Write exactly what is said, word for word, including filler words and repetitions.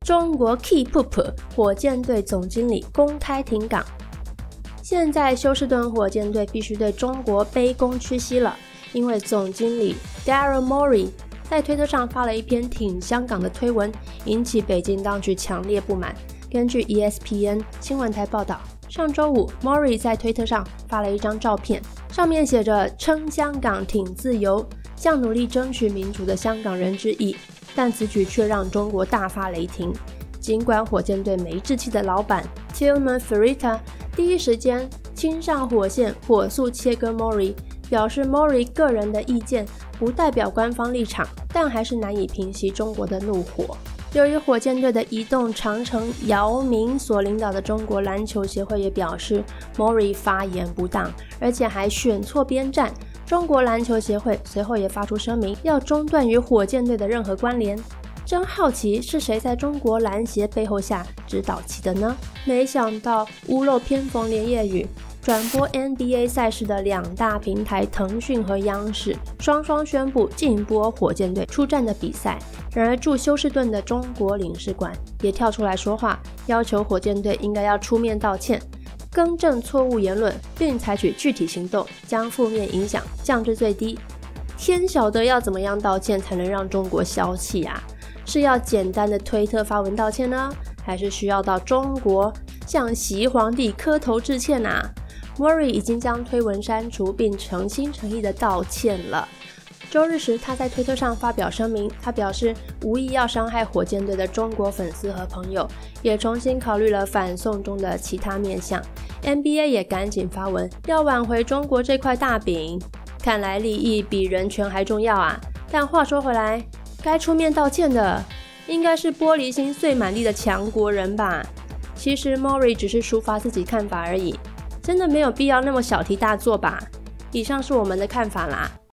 中国 Keep Up 火箭队总经理公开停岗。现在休斯顿火箭队必须对中国卑躬屈膝了，因为总经理 Daryl Morey 在推特上发了一篇挺香港的推文，引起北京当局强烈不满。根据 E S P N 新闻台报道，上周五 Morey 在推特上发了一张照片，上面写着称香港挺自由，向努力争取民主的香港人之意，但此举却让中国大发雷霆。尽管火箭队没志气的老板 Tillman Fertitta 第一时间亲上火线火速切割 Morey， 表示 Morey 个人的意见不代表官方立场，但还是难以平息中国的怒火。由于火箭队的移动长城姚明所领导的中国篮球协会也表示 Morey 发言不当，而且还选错边站。中国篮球协会随后也发出声明，要中断与火箭队的任何关联。真好奇是谁在中国篮协背后下指导棋的呢？没想到屋漏偏逢连夜雨，转播 N B A 赛事的两大平台腾讯和央视双双宣布禁播火箭队出战的比赛。然而驻休斯顿的中国领事馆也跳出来说话，要求火箭队应该要出面道歉，更正错误言论，并采取具体行动，将负面影响降至最低。天晓得要怎么样道歉才能让中国消气啊？是要简单的推特发文道歉呢，还是需要到中国向习皇帝磕头致歉啊？ Morey 已经将推文删除并诚心诚意的道歉了。周日时，他在推特上发表声明，他表示无意要伤害火箭队的中国粉丝和朋友，也重新考虑了反送中的其他面向。N B A 也赶紧发文，要挽回中国这块大饼。看来利益比人权还重要啊！但话说回来，该出面道歉的应该是玻璃心碎满地的强国人吧？其实 Morey 只是抒发自己看法而已，真的没有必要那么小题大做吧？以上是我们的看法啦。